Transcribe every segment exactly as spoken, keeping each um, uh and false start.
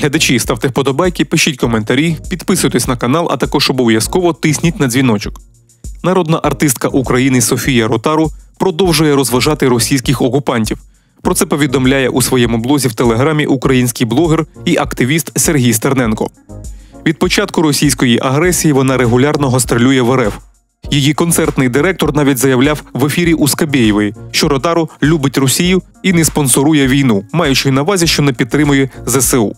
Глядачі, ставте вподобайки, пишіть коментарі, підписуйтесь на канал, а також обов'язково тисніть на дзвіночок. Народна артистка України Софія Ротару продовжує розважати російських окупантів. Про це повідомляє у своєму блозі в Телеграмі український блогер і активіст Сергій Стерненко. Від початку російської агресії вона регулярно гастролює в РФ. Її концертний директор навіть заявляв в ефірі у Скабєєвої, що Ротару любить Росію і не спонсорує війну, маючи на увазі, що не підтримує ЗСУ.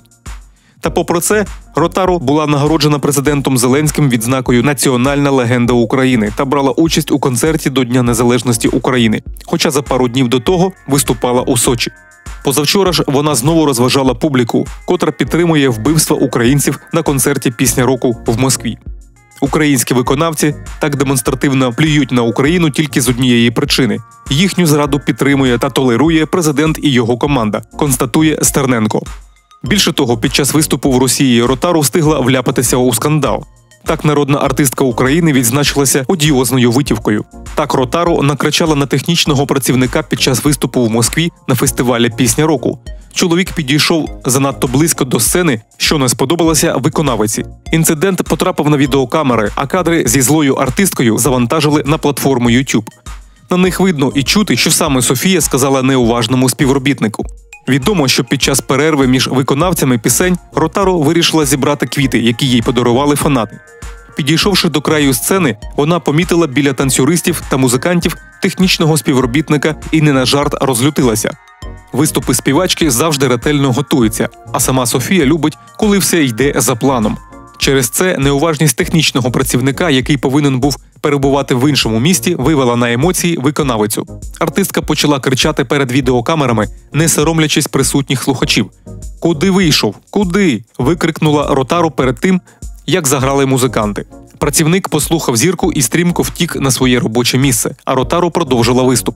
Та попри це, Ротару була нагороджена президентом Зеленським відзнакою «Національна легенда України» та брала участь у концерті до Дня Незалежності України, хоча за пару днів до того виступала у Сочі. Позавчора ж вона знову розважала публіку, котра підтримує вбивство українців на концерті «Пісня року» в Москві. Українські виконавці так демонстративно плюють на Україну тільки з однієї причини – їхню зраду підтримує та толерує президент і його команда, констатує Стерненко. Більше того, під час виступу в Росії Ротару встигла вляпатися у скандал. Так народна артистка України відзначилася одіозною витівкою. Так Ротару накричала на технічного працівника під час виступу в Москві на фестивалі «Пісня року». Чоловік підійшов занадто близько до сцени, що не сподобалося виконавиці. Інцидент потрапив на відеокамери, а кадри зі злою артисткою завантажили на платформу YouTube. На них видно і чути, що саме Софія сказала неуважному співробітнику. Відомо, що під час перерви між виконавцями пісень Ротару вирішила зібрати квіти, які їй подарували фанати. Підійшовши до краю сцени, вона помітила біля танцюристів та музикантів технічного співробітника і не на жарт розлютилася. Виступи співачки завжди ретельно готуються, а сама Софія любить, коли все йде за планом. Через це неуважність технічного працівника, який повинен був перебувати в іншому місті, вивела на емоції виконавицю. Артистка почала кричати перед відеокамерами, не соромлячись присутніх слухачів. «Куди вийшов? Куди?» – викрикнула Ротару перед тим, як заграли музиканти. Працівник послухав зірку і стрімко втік на своє робоче місце, а Ротару продовжила виступ.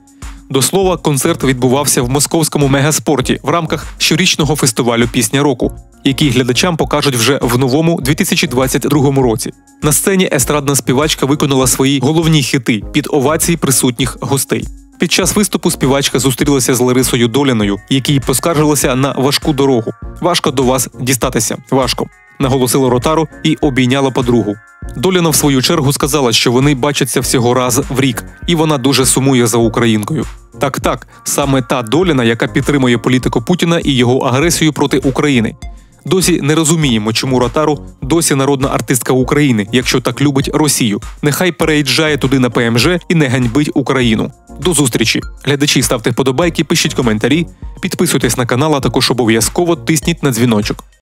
До слова, концерт відбувався в московському мегаспорті в рамках щорічного фестивалю «Пісня року», який глядачам покажуть вже в новому дві тисячі двадцять другому році. На сцені естрадна співачка виконала свої головні хіти під овації присутніх гостей. Під час виступу співачка зустрілася з Ларисою Доліною, якій поскаржилася на важку дорогу. «Важко до вас дістатися, важко», – наголосила Ротару і обійняла подругу. Доліна в свою чергу сказала, що вони бачаться всього раз в рік, і вона дуже сумує за українкою. Так-так, саме та Доліна, яка підтримує політику Путіна і його агресію проти України. Досі не розуміємо, чому Ротару досі народна артистка України, якщо так любить Росію. Нехай переїжджає туди на ПМЖ і не ганьбить Україну. До зустрічі! Глядачі, ставте вподобайки, пишіть коментарі, підписуйтесь на канал, а також обов'язково тисніть на дзвіночок.